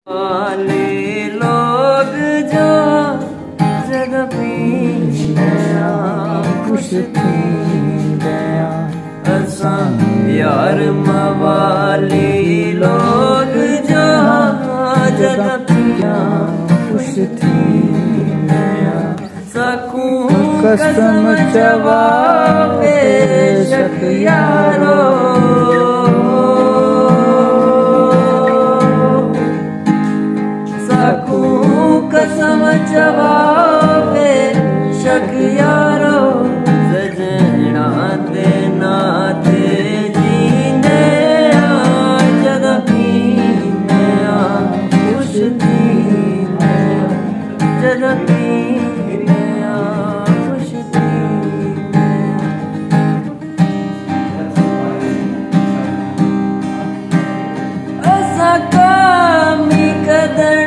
वाले लोग जो जग पींदा खुश थी गया असा यार मवाली लोग जो जग पिया खुश थी गया सकूं कसम चवा बेशक यारो कसम जवाबे शक यारो सजना दे नाते जीने जग पीने खुश थी जग पीने खुश थी असा कामी कदर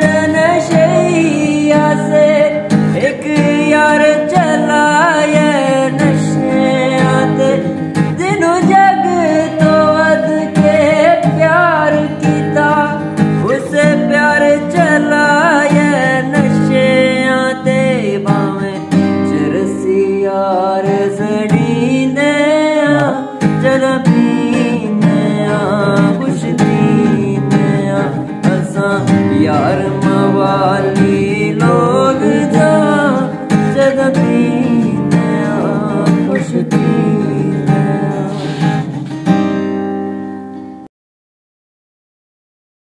एक यार चलाए नशे दिनों जग तो वध के प्यार किता उसे प्यार चलाए नशे आते बावें चरसी यार